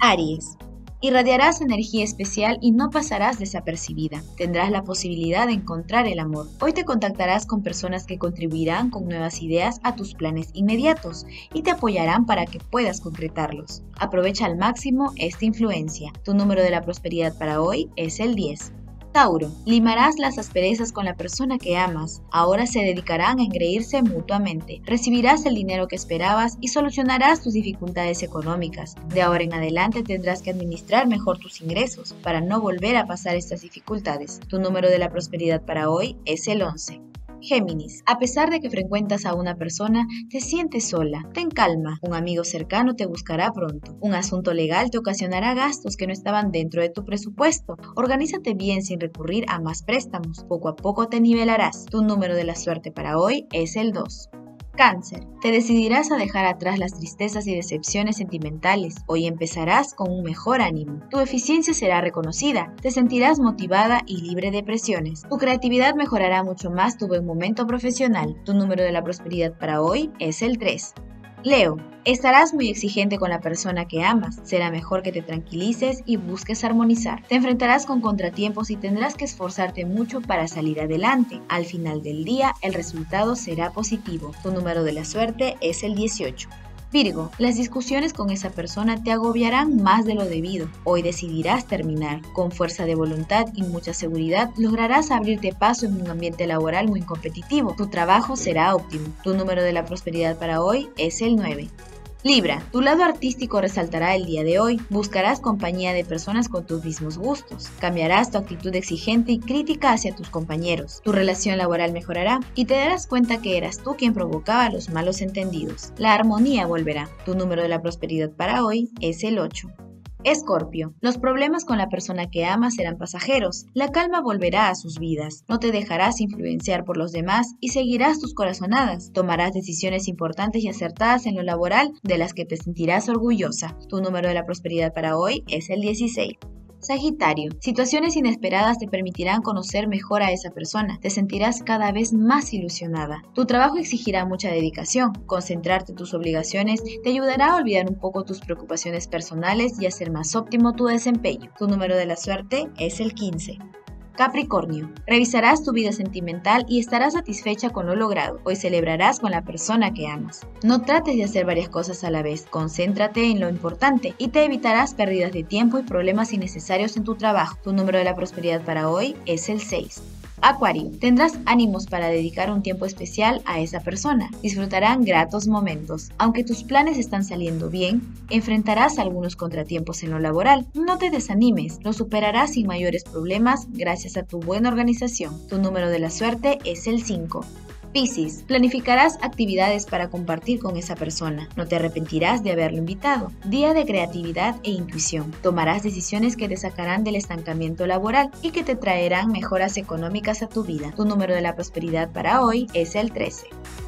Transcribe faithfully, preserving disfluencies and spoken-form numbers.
Aries. Irradiarás energía especial y no pasarás desapercibida. Tendrás la posibilidad de encontrar el amor. Hoy te contactarás con personas que contribuirán con nuevas ideas a tus planes inmediatos y te apoyarán para que puedas concretarlos. Aprovecha al máximo esta influencia. Tu número de la prosperidad para hoy es el diez. Tauro, limarás las asperezas con la persona que amas. Ahora se dedicarán a engreírse mutuamente. Recibirás el dinero que esperabas y solucionarás tus dificultades económicas. De ahora en adelante tendrás que administrar mejor tus ingresos para no volver a pasar estas dificultades. Tu número de la prosperidad para hoy es el once. Géminis, a pesar de que frecuentas a una persona, te sientes sola. Ten calma, un amigo cercano te buscará pronto. Un asunto legal te ocasionará gastos que no estaban dentro de tu presupuesto. Organízate bien sin recurrir a más préstamos. Poco a poco te nivelarás. Tu número de la suerte para hoy es el dos. Cáncer, te decidirás a dejar atrás las tristezas y decepciones sentimentales. Hoy empezarás con un mejor ánimo. Tu eficiencia será reconocida, te sentirás motivada y libre de presiones. Tu creatividad mejorará mucho más tu buen momento profesional. Tu número de la prosperidad para hoy es el tres. Leo, estarás muy exigente con la persona que amas. Será mejor que te tranquilices y busques armonizar. Te enfrentarás con contratiempos y tendrás que esforzarte mucho para salir adelante. Al final del día, el resultado será positivo. Tu número de la suerte es el dieciocho. Virgo, las discusiones con esa persona te agobiarán más de lo debido. Hoy decidirás terminar. Con fuerza de voluntad y mucha seguridad lograrás abrirte paso en un ambiente laboral muy competitivo. Tu trabajo será óptimo. Tu número de la prosperidad para hoy es el nueve. Libra, tu lado artístico resaltará el día de hoy. Buscarás compañía de personas con tus mismos gustos. Cambiarás tu actitud exigente y crítica hacia tus compañeros. Tu relación laboral mejorará y te darás cuenta que eras tú quien provocaba los malos entendidos. La armonía volverá. Tu número de la prosperidad para hoy es el ocho. Escorpio, los problemas con la persona que amas serán pasajeros. La calma volverá a sus vidas. No te dejarás influenciar por los demás y seguirás tus corazonadas. Tomarás decisiones importantes y acertadas en lo laboral de las que te sentirás orgullosa. Tu número de la prosperidad para hoy es el dieciséis. Sagitario, situaciones inesperadas te permitirán conocer mejor a esa persona. Te sentirás cada vez más ilusionada. Tu trabajo exigirá mucha dedicación. Concentrarte en tus obligaciones te ayudará a olvidar un poco tus preocupaciones personales y hacer más óptimo tu desempeño. Tu número de la suerte es el quince. Capricornio, revisarás tu vida sentimental y estarás satisfecha con lo logrado. Hoy celebrarás con la persona que amas. No trates de hacer varias cosas a la vez. Concéntrate en lo importante y te evitarás pérdidas de tiempo y problemas innecesarios en tu trabajo. Tu número de la prosperidad para hoy es el seis. Acuario, tendrás ánimos para dedicar un tiempo especial a esa persona. Disfrutarán gratos momentos. Aunque tus planes están saliendo bien, enfrentarás algunos contratiempos en lo laboral. No te desanimes, lo superarás sin mayores problemas gracias a tu buena organización. Tu número de la suerte es el cinco. Piscis, planificarás actividades para compartir con esa persona. No te arrepentirás de haberlo invitado. Día de creatividad e intuición. Tomarás decisiones que te sacarán del estancamiento laboral y que te traerán mejoras económicas a tu vida. Tu número de la prosperidad para hoy es el trece.